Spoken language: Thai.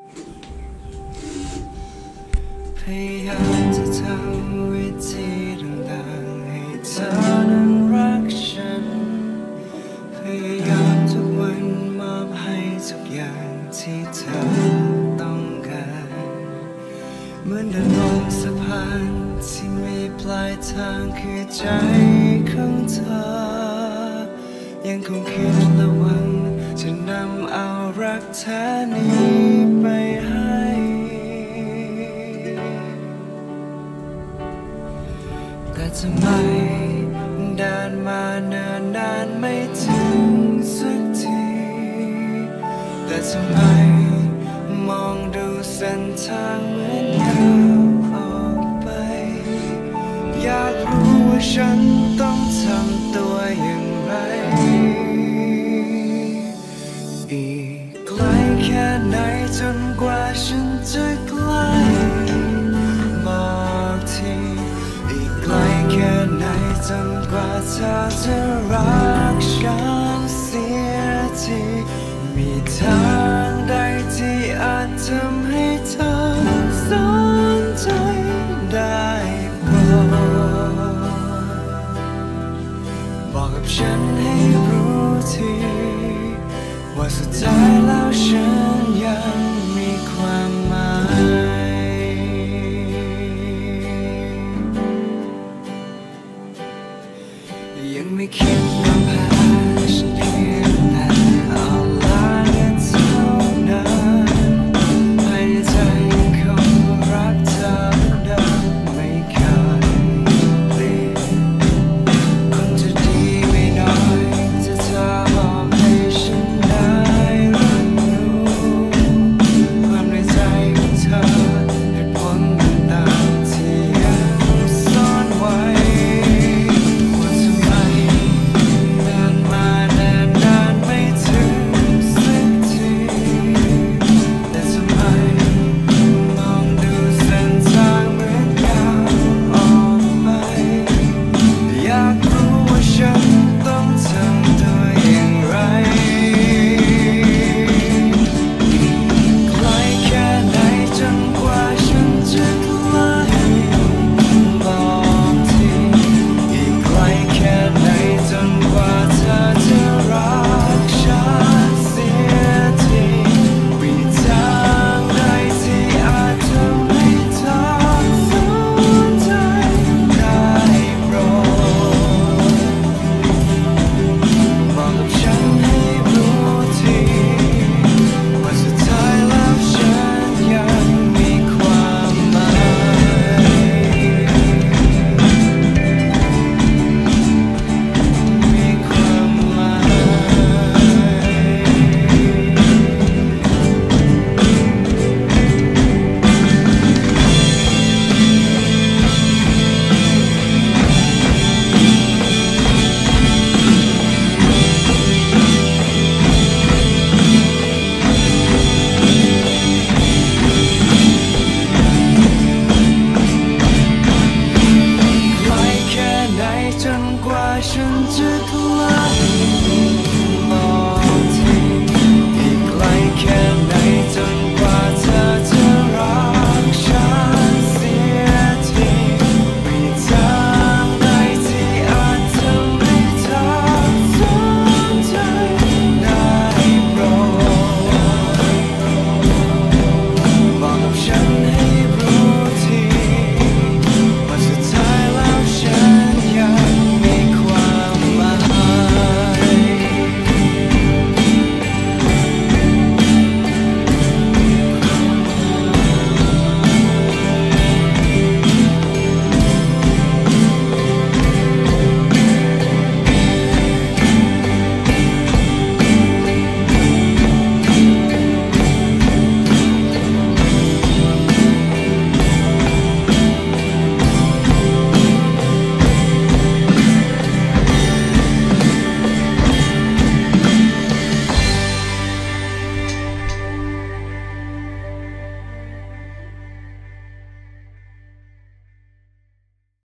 พยายามจะทำวิธีต่างๆให้เธอนั้นรักฉันพยายามทุกวันมอบให้ทุกอย่างที่เธอต้องการเหมือนเดินบนสะพานที่มีปลายทางคือใจของเธอยังคงคิดระวังจะนำเอารักแท้นี้ไปให้แต่ทำไมเดินมาเนิ่นนานไม่ถึงสักทีแต่ทำไมมองดูเส้นทางเหมือนก้าวออกไปอยากรู้ว่าฉันต้องทำตัวอย่างไรอีกไกลแค่ไหนจนกว่าฉันจะใกล้บอกทีอีกไกลแค่ไหนจนกว่าเธอจะรักฉันเสียทีมีทางใดที่อาจทำให้เธอสนใจได้โปรดบอกกับฉันให้รู้ทีว่าสุดท้ายแล้วฉันยังมีความ